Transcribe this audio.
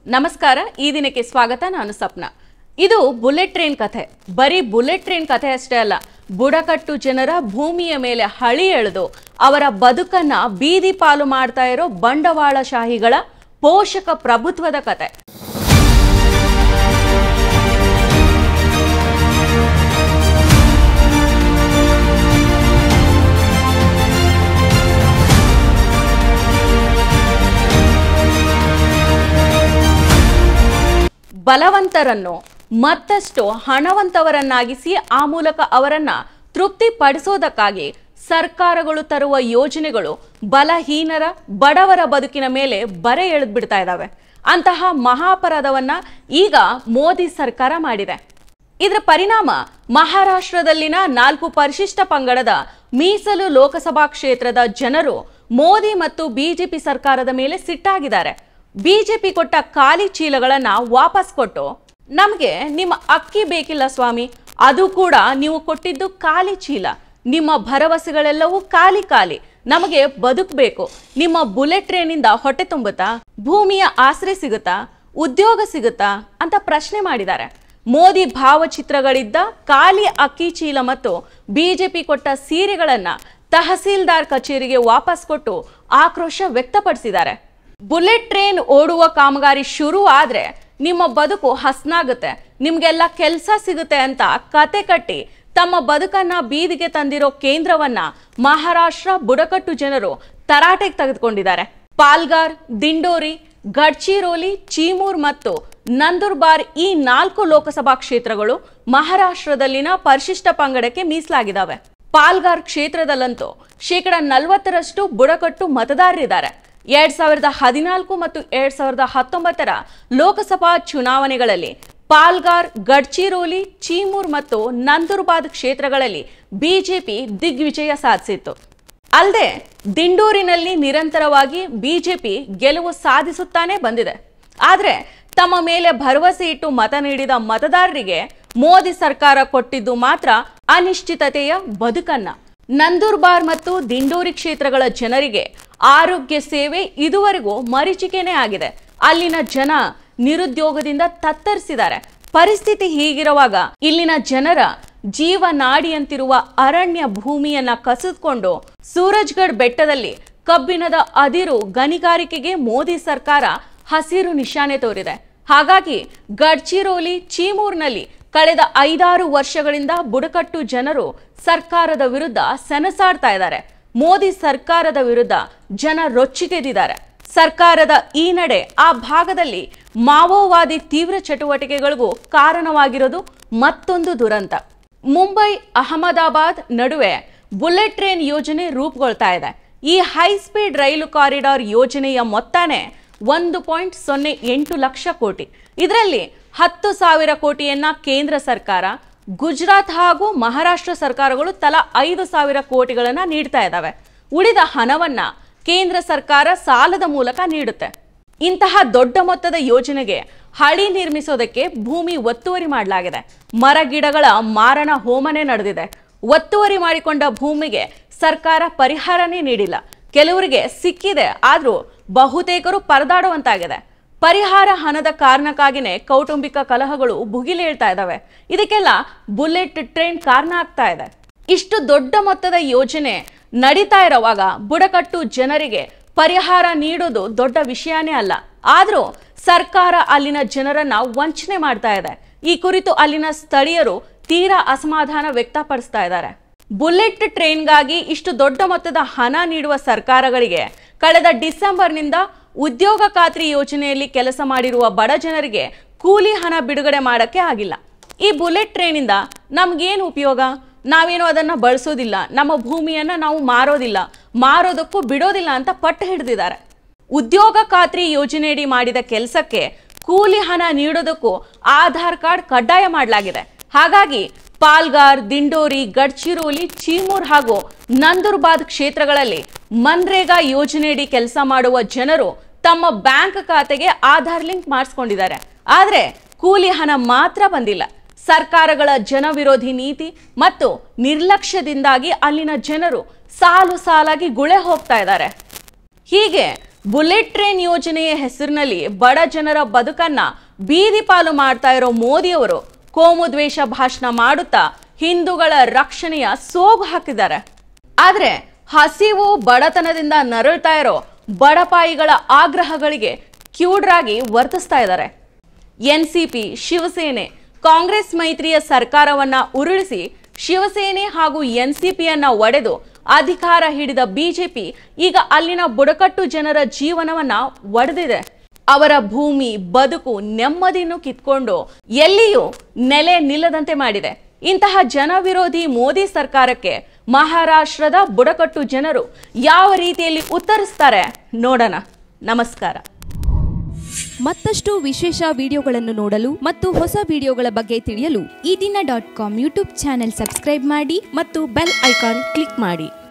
ನಮಸ್ಕಾರ, ಈ ದಿನಕ್ಕೆ ಸ್ವಾಗತ. ನಾನು ಸಪ್ನ. ಇದು ಬುಲೆಟ್ ಟ್ರೈನ್ ಕಥೆ. ಬರೀ ಬುಲೆಟ್ ಟ್ರೈನ್ ಕಥೆ ಅಷ್ಟೇ ಅಲ್ಲ, ಬುಡಕಟ್ಟು ಜನರ ಭೂಮಿಯ ಮೇಲೆ ಹಳಿ ಎಳೆದು ಅವರ ಬದುಕನ್ನ ಬೀದಿ ಪಾಲು ಮಾಡ್ತಾ ಇರೋ ಬಂಡವಾಳಶಾಹಿಗಳ ಪೋಷಕ ಪ್ರಭುತ್ವದ ಕಥೆ. ಬಲವಂತರನ್ನು ಮತ್ತಷ್ಟು ಹಣವಂತವರನ್ನಾಗಿಸಿ ಆ ಮೂಲಕ ಅವರನ್ನ ತೃಪ್ತಿಪಡಿಸೋದಕ್ಕಾಗಿ ಸರ್ಕಾರಗಳು ತರುವ ಯೋಜನೆಗಳು ಬಲಹೀನರ ಬಡವರ ಬದುಕಿನ ಮೇಲೆ ಬರೆ ಎಳೆದ್ಬಿಡ್ತಾ ಇದ್ದಾವೆ. ಅಂತಹ ಮಹಾಪರಾಧವನ್ನ ಈಗ ಮೋದಿ ಸರ್ಕಾರ ಮಾಡಿದೆ. ಇದರ ಪರಿಣಾಮ ಮಹಾರಾಷ್ಟ್ರದಲ್ಲಿನ 4 ಪರಿಶಿಷ್ಟ ಪಂಗಡದ ಮೀಸಲು ಲೋಕಸಭಾ ಕ್ಷೇತ್ರದ ಜನರು ಮೋದಿ ಮತ್ತು ಬಿಜೆಪಿ ಸರ್ಕಾರದ ಮೇಲೆ ಸಿಟ್ಟಾಗಿದ್ದಾರೆ. ಬಿಜೆಪಿ ಕೊಟ್ಟ ಖಾಲಿ ಚೀಲಗಳನ್ನ ವಾಪಸ್ ಕೊಟ್ಟು, ನಮಗೆ ನಿಮ್ಮ ಅಕ್ಕಿ ಬೇಕಿಲ್ಲ ಸ್ವಾಮಿ, ಅದು ಕೂಡ ನೀವು ಕೊಟ್ಟಿದ್ದು ಖಾಲಿ ಚೀಲ, ನಿಮ್ಮ ಭರವಸೆಗಳೆಲ್ಲವೂ ಖಾಲಿ ಖಾಲಿ, ನಮಗೆ ಬದುಕಬೇಕು, ನಿಮ್ಮ ಬುಲೆಟ್ ಟ್ರೈನಿಂದ ಹೊಟ್ಟೆ ತುಂಬುತ್ತಾ, ಭೂಮಿಯ ಆಸರೆ ಸಿಗುತ್ತಾ, ಉದ್ಯೋಗ ಸಿಗುತ್ತಾ ಅಂತ ಪ್ರಶ್ನೆ ಮಾಡಿದ್ದಾರೆ. ಮೋದಿ ಭಾವಚಿತ್ರಗಳಿದ್ದ ಖಾಲಿ ಅಕ್ಕಿ ಚೀಲ ಮತ್ತು ಬಿಜೆಪಿ ಕೊಟ್ಟ ಸೀರೆಗಳನ್ನ ತಹಸೀಲ್ದಾರ್ ಕಚೇರಿಗೆ ವಾಪಸ್ ಕೊಟ್ಟು ಆಕ್ರೋಶ ವ್ಯಕ್ತಪಡಿಸಿದ್ದಾರೆ. ಬುಲೆಟ್ ಟ್ರೈನ್ ಓಡುವ ಕಾಮಗಾರಿ ಶುರು ಆದ್ರೆ ನಿಮ್ಮ ಬದುಕು ಹಸ್ನಾಗುತ್ತೆ, ನಿಮ್ಗೆಲ್ಲ ಕೆಲಸ ಸಿಗುತ್ತೆ ಅಂತ ಕತೆ ಕಟ್ಟಿ ತಮ್ಮ ಬದುಕನ್ನ ಬೀದಿಗೆ ತಂದಿರೋ ಕೇಂದ್ರವನ್ನ ಮಹಾರಾಷ್ಟ್ರ ಬುಡಕಟ್ಟು ಜನರು ತರಾಟೆಗೆ ತೆಗೆದುಕೊಂಡಿದ್ದಾರೆ. ಪಾಲ್ಗಾರ್, ದಿಂಡೋರಿ, ಗಡ್ಚಿರೋಲಿ, ಚೀಮೂರ್ ಮತ್ತು ನಂದುರ್ಬಾರ್ ಈ 4 ಲೋಕಸಭಾ ಕ್ಷೇತ್ರಗಳು ಮಹಾರಾಷ್ಟ್ರದಲ್ಲಿನ ಪರಿಶಿಷ್ಟ ಪಂಗಡಕ್ಕೆ ಮೀಸಲಾಗಿದ್ದಾವೆ. ಪಾಲ್ಗಾರ್ ಕ್ಷೇತ್ರದಲ್ಲಂತೂ 40% ಬುಡಕಟ್ಟು ಮತದಾರರಿದ್ದಾರೆ. 2014 ಮತ್ತು 2019 ಲೋಕಸಭಾ ಚುನಾವಣೆಗಳಲ್ಲಿ ಪಾಲ್ಗಾರ್, ಗಡ್ಚಿರೋಲಿ, ಚೀಮೂರ್ ಮತ್ತು ನಂದುರ್ಬಾರ್ ಕ್ಷೇತ್ರಗಳಲ್ಲಿ ಬಿಜೆಪಿ ದಿಗ್ವಿಜಯ ಸಾಧಿಸಿತ್ತು. ಅಲ್ಲದೆ ದಿಂಡೂರಿನಲ್ಲಿ ನಿರಂತರವಾಗಿ ಬಿಜೆಪಿ ಗೆಲುವು ಸಾಧಿಸುತ್ತಾನೆ ಬಂದಿದೆ. ಆದರೆ ತಮ್ಮ ಮೇಲೆ ಭರವಸೆ ಇಟ್ಟು ಮತ ನೀಡಿದ ಮತದಾರರಿಗೆ ಮೋದಿ ಸರ್ಕಾರ ಕೊಟ್ಟಿದ್ದು ಮಾತ್ರ ಅನಿಶ್ಚಿತತೆಯ ಬದುಕನ್ನ. ನಂದುರ್ಬಾರ್ ಮತ್ತು ದಿಂಡೋರಿ ಕ್ಷೇತ್ರಗಳ ಜನರಿಗೆ ಆರೋಗ್ಯ ಸೇವೆ ಇದುವರೆಗೂ ಮರೀಚಿಕೆನೇ ಆಗಿದೆ. ಅಲ್ಲಿನ ಜನ ನಿರುದ್ಯೋಗದಿಂದ ತತ್ತರಿಸಿದ್ದಾರೆ. ಪರಿಸ್ಥಿತಿ ಹೀಗಿರುವಾಗ ಇಲ್ಲಿನ ಜನರ ಜೀವನಾಡಿಯಂತಿರುವ ಅರಣ್ಯ ಭೂಮಿಯನ್ನ ಕಸಿದುಕೊಂಡು ಸೂರಜ್ಗಢ್ ಬೆಟ್ಟದಲ್ಲಿ ಕಬ್ಬಿಣದ ಅದಿರು ಗಣಿಗಾರಿಕೆಗೆ ಮೋದಿ ಸರ್ಕಾರ ಹಸಿರು ನಿಶಾನೆ ತೋರಿದೆ. ಹಾಗಾಗಿ ಗಡ್ಚಿರೋಲಿ, ಚೀಮೂರ್ನಲ್ಲಿ ಕಳೆದ 5-6 ವರ್ಷಗಳಿಂದ ಬುಡಕಟ್ಟು ಜನರು ಸರ್ಕಾರದ ವಿರುದ್ಧ ಸೆಣಸಾಡ್ತಾ ಇದ್ದಾರೆ. ಮೋದಿ ಸರ್ಕಾರದ ವಿರುದ್ಧ ಜನ ರೊಚ್ಚಿಗೆದ್ದಿದ್ದಾರೆ. ಸರ್ಕಾರದ ಈ ನಡೆ ಆ ಭಾಗದಲ್ಲಿ ಮಾವೋವಾದಿ ತೀವ್ರ ಚಟುವಟಿಕೆಗಳಿಗೂ ಕಾರಣವಾಗಿರೋದು ಮತ್ತೊಂದು ದುರಂತ. ಮುಂಬೈ ಅಹಮದಾಬಾದ್ ನಡುವೆ ಬುಲೆಟ್ ಟ್ರೈನ್ ಯೋಜನೆ ರೂಪುಗೊಳ್ತಾ ಇದೆ. ಈ ಹೈಸ್ಪೀಡ್ ರೈಲು ಕಾರಿಡಾರ್ ಯೋಜನೆಯ ಮೊತ್ತನೇ 1.08 ಲಕ್ಷ ಕೋಟಿ. ಇದರಲ್ಲಿ 10,000 ಕೋಟಿಯನ್ನ ಕೇಂದ್ರ ಸರ್ಕಾರ, ಗುಜರಾತ್ ಹಾಗೂ ಮಹಾರಾಷ್ಟ್ರ ಸರ್ಕಾರಗಳು ತಲಾ 5,000 ಕೋಟಿಗಳನ್ನ ನೀಡ್ತಾ ಇದ್ದಾವೆ. ಉಳಿದ ಹಣವನ್ನ ಕೇಂದ್ರ ಸರ್ಕಾರ ಸಾಲದ ಮೂಲಕ ನೀಡುತ್ತೆ. ಇಂತಹ ದೊಡ್ಡ ಮೊತ್ತದ ಯೋಜನೆಗೆ ಹಳಿ ನಿರ್ಮಿಸೋದಕ್ಕೆ ಭೂಮಿ ಒತ್ತುವರಿ ಮಾಡಲಾಗಿದೆ. ಮರ ಗಿಡಗಳ ಮಾರಣ ಹೋಮನೆ ನಡೆದಿದೆ. ಒತ್ತುವರಿ ಮಾಡಿಕೊಂಡ ಭೂಮಿಗೆ ಸರ್ಕಾರ ಪರಿಹಾರನೇ ನೀಡಿಲ್ಲ. ಕೆಲವರಿಗೆ ಸಿಕ್ಕಿದೆ, ಆದ್ರೂ ಬಹುತೇಕರು ಪರದಾಡುವಂತಾಗಿದೆ. ಪರಿಹಾರ ಹಣದ ಕಾರಣಕ್ಕಾಗಿನೇ ಕೌಟುಂಬಿಕ ಕಲಹಗಳು ಭುಗಿಲೇಳ್ತಾ ಇದ್ದಾವೆ. ಇದಕ್ಕೆಲ್ಲ ಬುಲೆಟ್ ಟ್ರೈನ್ ಕಾರಣ ಆಗ್ತಾ ಇದೆ. ಇಷ್ಟು ದೊಡ್ಡ ಮೊತ್ತದ ಯೋಜನೆ ನಡೀತಾ ಇರುವಾಗ ಬುಡಕಟ್ಟು ಜನರಿಗೆ ಪರಿಹಾರ ನೀಡೋದು ದೊಡ್ಡ ವಿಷಯನೇ ಅಲ್ಲ. ಆದ್ರೂ ಸರ್ಕಾರ ಅಲ್ಲಿನ ಜನರನ್ನ ವಂಚನೆ ಮಾಡ್ತಾ ಇದೆ. ಈ ಕುರಿತು ಅಲ್ಲಿನ ಸ್ಥಳೀಯರು ತೀರಾ ಅಸಮಾಧಾನ ವ್ಯಕ್ತಪಡಿಸ್ತಾ ಇದ್ದಾರೆ. ಬುಲೆಟ್ ಟ್ರೈನ್ಗಾಗಿ ಇಷ್ಟು ದೊಡ್ಡ ಮೊತ್ತದ ಹಣ ನೀಡುವ ಸರ್ಕಾರಗಳಿಗೆ ಕಳೆದ ಡಿಸೆಂಬರ್ನಿಂದ ಉದ್ಯೋಗ ಖಾತ್ರಿ ಯೋಜನೆಯಲ್ಲಿ ಕೆಲಸ ಮಾಡಿರುವ ಬಡ ಜನರಿಗೆ ಕೂಲಿ ಹಣ ಬಿಡುಗಡೆ ಮಾಡಕ್ಕೆ ಆಗಿಲ್ಲ. ಈ ಬುಲೆಟ್ ಟ್ರೈನಿಂದ ನಮ್ಗೇನು ಉಪಯೋಗ? ನಾವೇನು ಅದನ್ನ ಬಳಸೋದಿಲ್ಲ, ನಮ್ಮ ಭೂಮಿಯನ್ನ ನಾವು ಮಾರೋದಿಲ್ಲ, ಮಾರೋದಕ್ಕೂ ಬಿಡೋದಿಲ್ಲ ಅಂತ ಪಟ್ಟು ಹಿಡಿದಿದ್ದಾರೆ. ಉದ್ಯೋಗ ಖಾತ್ರಿ ಯೋಜನೆಯಡಿ ಮಾಡಿದ ಕೆಲಸಕ್ಕೆ ಕೂಲಿ ಹಣ ನೀಡೋದಕ್ಕೂ ಆಧಾರ್ ಕಾರ್ಡ್ ಕಡ್ಡಾಯ ಮಾಡಲಾಗಿದೆ. ಹಾಗಾಗಿ ಪಾಲ್ಗಾರ್, ದಿಂಡೋರಿ, ಗಡ್ಚಿರೋಲಿ, ಚೀಮೂರ್ ಹಾಗೂ ನಂದುರ್ಬಾರ್ ಕ್ಷೇತ್ರಗಳಲ್ಲಿ ಮನ್ರೇಗಾ ಯೋಜನೆಯಡಿ ಕೆಲಸ ಮಾಡುವ ಜನರು ತಮ್ಮ ಬ್ಯಾಂಕ್ ಖಾತೆಗೆ ಆಧಾರ್ ಲಿಂಕ್ ಮಾಡಿಸ್ಕೊಂಡಿದ್ದಾರೆ. ಆದರೆ ಕೂಲಿ ಹಣ ಮಾತ್ರ ಬಂದಿಲ್ಲ. ಸರ್ಕಾರಗಳ ಜನವಿರೋಧಿ ನೀತಿ ಮತ್ತು ನಿರ್ಲಕ್ಷ್ಯದಿಂದಾಗಿ ಅಲ್ಲಿನ ಜನರು ಸಾಲು ಸಾಲಾಗಿ ಗುಳೆ ಹೋಗ್ತಾ ಇದ್ದಾರೆ. ಹೀಗೆ ಬುಲೆಟ್ ಟ್ರೈನ್ ಯೋಜನೆಯ ಹೆಸರಿನಲ್ಲಿ ಬಡ ಜನರ ಬದುಕನ್ನ ಬೀದಿ ಪಾಲು ಮಾಡ್ತಾ ಇರೋ ಮೋದಿಯವರು ಕೋಮು ದ್ವೇಷ ಭಾಷಣ ಮಾಡುತ್ತಾ ಹಿಂದೂಗಳ ರಕ್ಷಣೆಯ ಸೋಗು ಹಾಕಿದ್ದಾರೆ. ಆದ್ರೆ ಹಸಿವು ಬಡತನದಿಂದ ನರಳ್ತಾ ಇರೋ ಬಡಪಾಯಿಗಳ ಆಗ್ರಹಗಳಿಗೆ ಕ್ಯೂಡ್ರಾಗಿ ವರ್ತಿಸ್ತಾ ಇದ್ದಾರೆ. ಎನ್ಸಿಪಿ, ಶಿವಸೇನೆ, ಕಾಂಗ್ರೆಸ್ ಮೈತ್ರಿಯ ಸರ್ಕಾರವನ್ನ ಉರುಳಿಸಿ ಶಿವಸೇನೆ ಹಾಗೂ ಎನ್ಸಿಪಿಯನ್ನ ಒಡೆದು ಅಧಿಕಾರ ಹಿಡಿದ ಬಿಜೆಪಿ ಈಗ ಅಲ್ಲಿನ ಬುಡಕಟ್ಟು ಜನರ ಜೀವನವನ್ನ ಒಡೆದಿದೆ. ಅವರ ಭೂಮಿ, ಬದುಕು, ನೆಮ್ಮದಿಯನ್ನು ಕಿತ್ಕೊಂಡು ಎಲ್ಲಿಯೂ ನೆಲೆ ನಿಲ್ಲದಂತೆ ಮಾಡಿದೆ. ಇಂತಹ ಜನವಿರೋಧಿ ಮೋದಿ ಸರ್ಕಾರಕ್ಕೆ ಮಹಾರಾಷ್ಟ್ರದ ಬುಡಕಟ್ಟು ಜನರು ಯಾವ ರೀತಿಯಲ್ಲಿ ಉತ್ತರಿಸ್ತಾರೆ ನೋಡೋಣ. ನಮಸ್ಕಾರ. ಮತ್ತಷ್ಟು ವಿಶೇಷ ವಿಡಿಯೋಗಳನ್ನು ನೋಡಲು ಮತ್ತು ಹೊಸ ವಿಡಿಯೋಗಳ ಬಗ್ಗೆ ತಿಳಿಯಲು ಈ ದಿನ .com ಯೂಟ್ಯೂಬ್ ಚಾನೆಲ್ ಸಬ್ಸ್ಕ್ರೈಬ್ ಮಾಡಿ ಮತ್ತು ಬೆಲ್ ಐಕಾನ್ ಕ್ಲಿಕ್ ಮಾಡಿ.